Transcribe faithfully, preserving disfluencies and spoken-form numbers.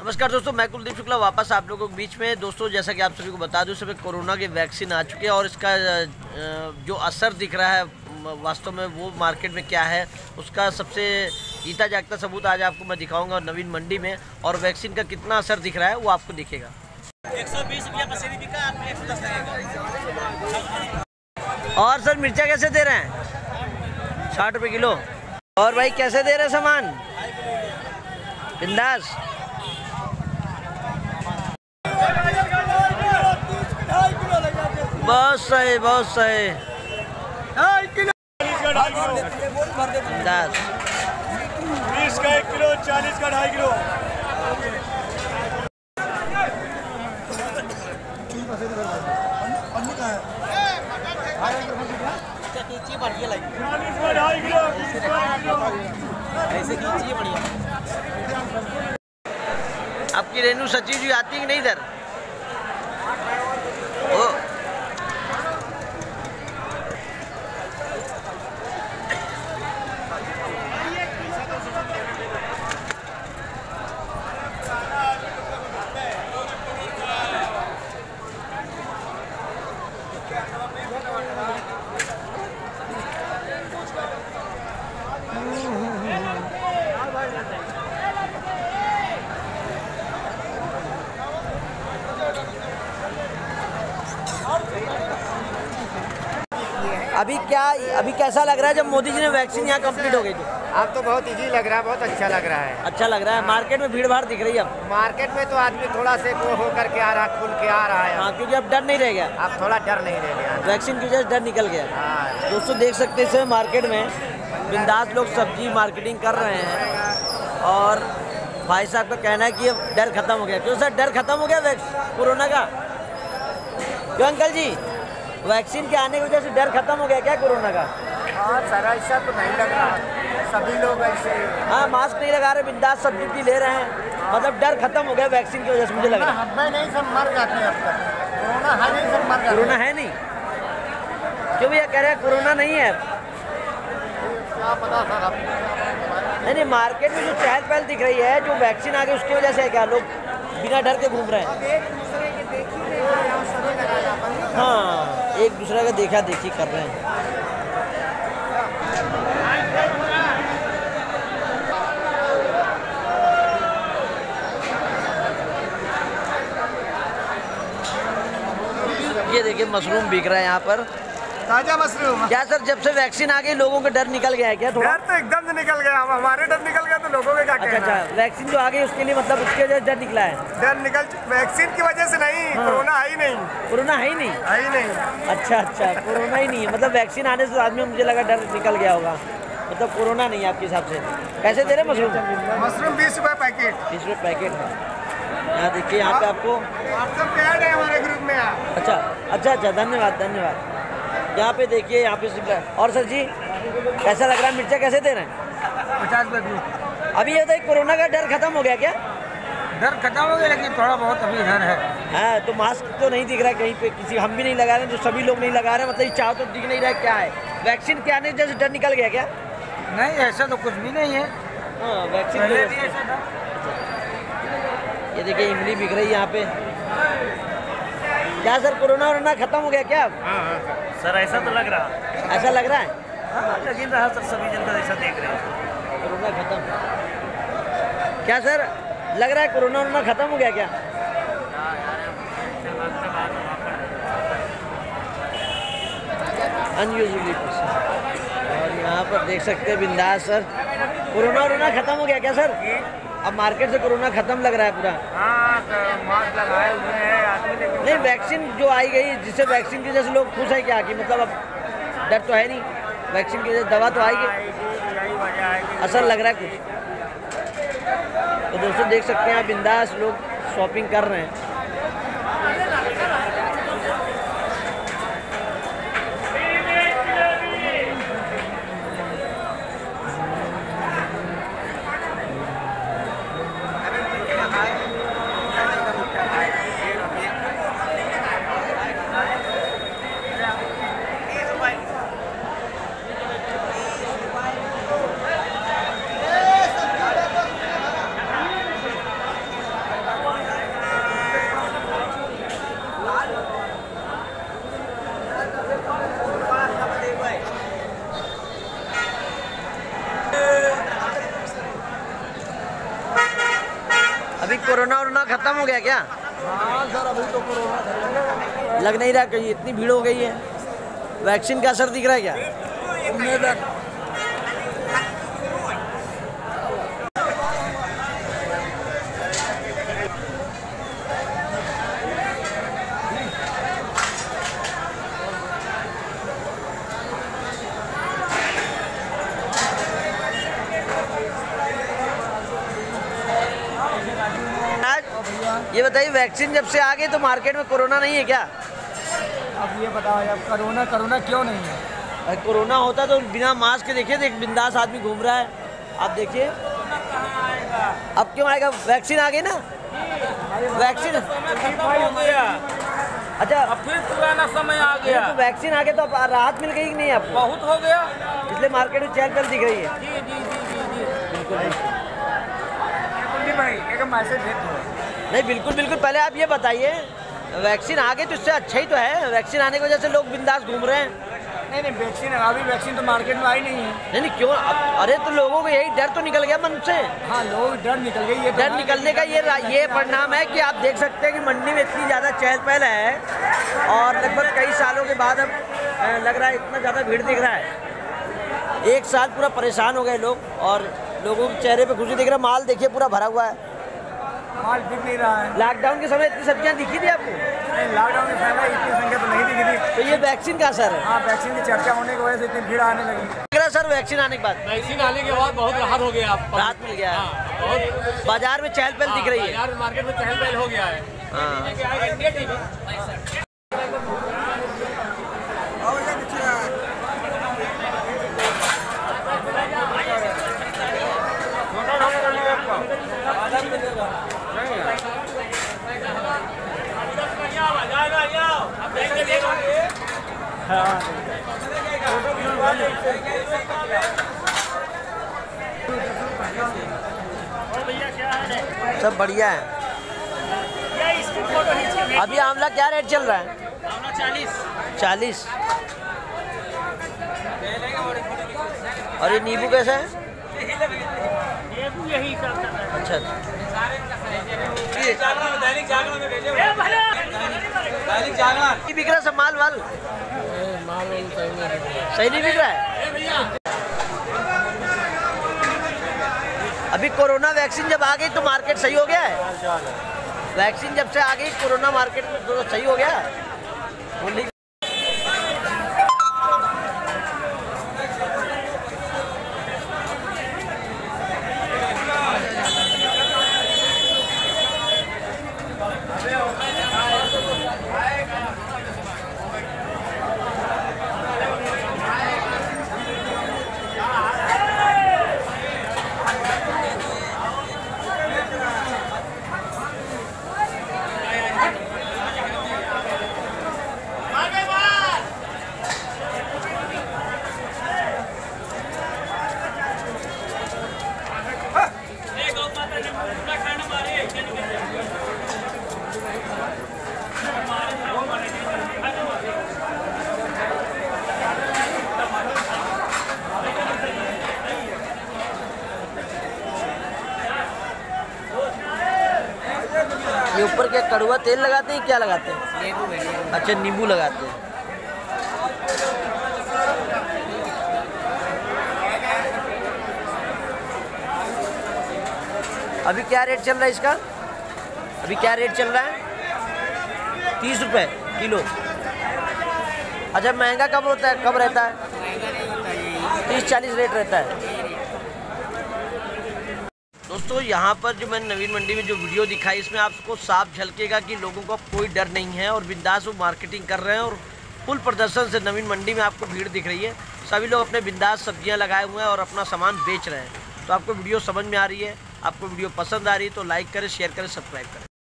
नमस्कार दोस्तों, मैं कुलदीप शुक्ला वापस आप लोगों के बीच में। दोस्तों जैसा कि आप सभी को बता दूं, सभी कोरोना की वैक्सीन आ चुकी है और इसका जो असर दिख रहा है वास्तव में वो मार्केट में क्या है उसका सबसे जीता जागता सबूत आज आपको मैं दिखाऊंगा नवीन मंडी में। और वैक्सीन का कितना असर दिख रहा है वो आपको दिखेगा। एक सौ बीस रुपया पसेरी बिका, आपको एक सौ दस लगेगा। और सर मिर्चा कैसे दे रहे हैं? साठ रुपये किलो। और भाई कैसे दे रहे हैं सामान? बिंदास। बहुत सही, बहुत सही। बिंदास। बीस का एक किलो, चालीस का ढाई किलो। चालीस का ढाई किलो, ऐसे कीजिए बढ़िया। आपकी रेनू सचिव जी आती कि नहीं इधर? ओ अभी क्या अभी कैसा लग रहा है जब मोदी जी ने वैक्सीन यहाँ कंप्लीट हो गई तो? अब तो बहुत इजी लग रहा है, बहुत अच्छा लग रहा है। अच्छा लग रहा है। मार्केट में भीड़ भाड़ दिख रही है अब? मार्केट में तो आदमी थोड़ा से वो होकर के आ रहा है, खुल के आ रहा है। हाँ, क्योंकि अब डर नहीं रह गया। अब थोड़ा डर नहीं रह गया, वैक्सीन की वजह से डर निकल गया। हाँ। दोस्तों देख सकते हैं इस समय मार्केट में बिंदास लोग सब्जी मार्केटिंग कर रहे हैं और भाई साहब का कहना है कि अब डर खत्म हो गया। क्यों सर, डर खत्म हो गया कोरोना का? क्यों अंकल जी, वैक्सीन के आने की वजह से डर खत्म हो गया क्या कोरोना का? हाँ सर, ऐसा तो नहीं लग रहा, सभी लोग ऐसे। हाँ, मास्क नहीं लगा रहे, बिंदास सब्जी भी ले रहे हैं, मतलब डर खत्म हो गया वैक्सीन की वजह से मुझे लग रहा है। हमें नहीं, सब मर जाते हैं अब तक। कोरोना है नहीं, सब मर जाते। कोरोना है नहीं? क्यों भैया कह रहे हैं कोरोना नहीं है? क्या पता सर, अब नहीं नहीं, मार्केट में जो चहल पहल दिख रही है, जो वैक्सीन आ गई उसकी वजह से है क्या? लोग बिना डर के घूम रहे हैं। हाँ, एक दूसरे का देखा देखी कर रहे हैं। ये देखिए मशरूम बिक रहा है यहाँ पर, ताजा मशरूम। क्या सर जब से वैक्सीन आ गई लोगों का डर निकल गया है क्या थोड़ा? डर तो एकदम से निकल गया, अब हमारे डर निकल गया तो लोगों के क्या अच्छा कहना? अच्छा, वैक्सीन जो आ गई उसके लिए मतलब उसकी वजह से डर निकला है? डर निकल, वैक्सीन की वजह से नहीं, हाँ। कोरोना है ही नहीं। कोरोना है ही नहीं? है ही नहीं। अच्छा अच्छा, कोरोना ही नहीं है, मतलब वैक्सीन आने से आदमी मुझे लगा डर निकल गया होगा, मतलब कोरोना नहीं है आपके हिसाब से। कैसे दे रहे मशरूम? मशरूम बीस रुपए पैकेट। बीस रुपये पैकेट है। यहाँ देखिए, यहाँ पे आपको व्हाट्सएप पे ऐड है हमारे ग्रुप में। आप अच्छा अच्छा अच्छा, धन्यवाद धन्यवाद। यहाँ पे देखिए, यहाँ पे सिर्फ। और सर जी कैसा लग रहा है? मिर्चा कैसे दे रहे हैं? पचास रुपये। अभी ये तो कोरोना का डर खत्म हो गया क्या? डर खत्म हो गया, लेकिन थोड़ा बहुत अभी डर है। हाँ, तो मास्क तो नहीं दिख रहा है कहीं पे, किसी हम भी नहीं लगा रहे हैं, जो सभी लोग नहीं लगा रहे हैं, मतलब चाहो तो दिख नहीं रहा है क्या है। वैक्सीन के आने से डर निकल गया क्या? नहीं, ऐसा तो कुछ भी नहीं है। हाँ, वैक्सीन पहले की भी वजह से। ऐसा था। ये देखिए इमली बिक रही है यहाँ पे। क्या सर, कोरोना वोरोना खत्म हो गया क्या अब? हाँ हाँ सर, ऐसा तो लग रहा। ऐसा लग रहा है? हाँ, लेकिन रहा सर, सभी जनता ऐसा देख रहे हैं। कोरोना खत्म क्या सर, लग रहा है कोरोना वोरोना खत्म हो गया क्या? अनयूजली। और यहाँ पर देख सकते हैं बिंदास सर, कोरोना वोरोना खत्म हो गया क्या सर? अब मार्केट से कोरोना खत्म लग रहा है पूरा। हाँ, तो मास्क लगाए हुए हैं आदमी, लेकिन नहीं, वैक्सीन जो आई गई जिससे वैक्सीन की वजह से लोग खुश है क्या कि मतलब अब डर तो है नहीं, वैक्सीन की वजह से दवा तो आएगी, यही वजह है कि असर लग रहा है कुछ। तो दोस्तों देख सकते हैं बिंदास लोग शॉपिंग कर रहे हैं। अभी कोरोना वोरोना खत्म हो गया क्या? हाँ सर, अभी तो कोरोना लग नहीं रहा कि इतनी भीड़ हो गई है। वैक्सीन का असर दिख रहा है क्या? उम्मीद है। ये बताइए, वैक्सीन जब से आ गई तो मार्केट में कोरोना नहीं है क्या? अब ये बताओ यार, कोरोना कोरोना क्यों नहीं है? अरे कोरोना होता तो बिना मास्क के देखिए, देख बिंदास आदमी घूम रहा है। आप देखिए, अब क्यों आएगा? वैक्सीन आ गई ना, वैक्सीन हो गया। अच्छा, अब फिर पुराना समय आ गया। तो वैक्सीन आ गया तो अब राहत मिल गई कि नहीं आपको? बहुत हो गया, इसलिए मार्केट में चहल पहल दिख रही है। जी जी जी जी जी बिल्कुल भाई, एक मैसेज दे दो। नहीं, बिल्कुल बिल्कुल। पहले आप ये बताइए, वैक्सीन आ गई तो इससे अच्छा ही तो है। वैक्सीन आने की वजह से लोग बिंदास घूम रहे हैं। नहीं नहीं, वैक्सीन अभी वैक्सीन तो मार्केट में आई नहीं है। नहीं नहीं, क्यों? अरे तो लोगों को यही डर तो निकल गया मन से। हाँ, लोग डर निकल गई। ये डर निकलने का ये ये परिणाम है कि आप देख सकते हैं कि मंडी में इतनी ज़्यादा चहल पहल है और लगभग कई सालों के बाद अब लग रहा है इतना ज़्यादा भीड़ दिख रहा है। एक साल पूरा परेशान हो गए लोग और लोगों के चेहरे पे खुशी दिख रहा है। माल देखिए पूरा भरा हुआ है। माल दिख नहीं रहा है। लॉकडाउन के समय इतनी सब्जियां दिखी थी आपको? नहीं, लॉकडाउन के समय इतनी संख्या तो नहीं दिखी थी। तो ये वैक्सीन का असर है। हाँ, वैक्सीन की चर्चा होने की वजह से इतनी भीड़ आने लगी। लग रहा है सर, वैक्सीन आने के बाद वैक्सीन आने के बाद बहुत राहत हो गया। राहत मिल गया है। हाँ, बहुत बाजार में चहल पहल दिख रही है। बाजार मार्केट में चहल पहल हो गया है। हाँ, सब बढ़िया है। अभी आंवला क्या रेट चल रहा है? चालीस चालीस। और ये नींबू कैसा है? यही अच्छा, ये बिक रहा सब माल वाल? सही नहीं बिक रहा है। अभी कोरोना वैक्सीन जब आ गई तो मार्केट सही हो गया है। वैक्सीन जब से आ गई कोरोना मार्केट में तो सही हो गया। बोलिए। ये ऊपर क्या कड़वा तेल लगाते हैं, क्या लगाते हैं? नींबू। अच्छा, नींबू लगाते हैं। अभी क्या रेट चल रहा है इसका? अभी क्या रेट चल रहा है? तीस रुपए किलो। अच्छा, महंगा कब होता है, कब रहता है? तीस चालीस रेट रहता है। दोस्तों, यहाँ पर जो मैंने नवीन मंडी में जो वीडियो दिखाई, इसमें आपको साफ झलकेगा कि लोगों को कोई डर नहीं है और बिंदास वो मार्केटिंग कर रहे हैं और फुल प्रदर्शन से नवीन मंडी में आपको भीड़ दिख रही है। सभी लोग अपने बिंदास सब्जियाँ लगाए हुए हैं और अपना सामान बेच रहे हैं। तो आपको वीडियो समझ में आ रही है, आपको वीडियो पसंद आ रही है तो लाइक करें, शेयर करें, सब्सक्राइब करें।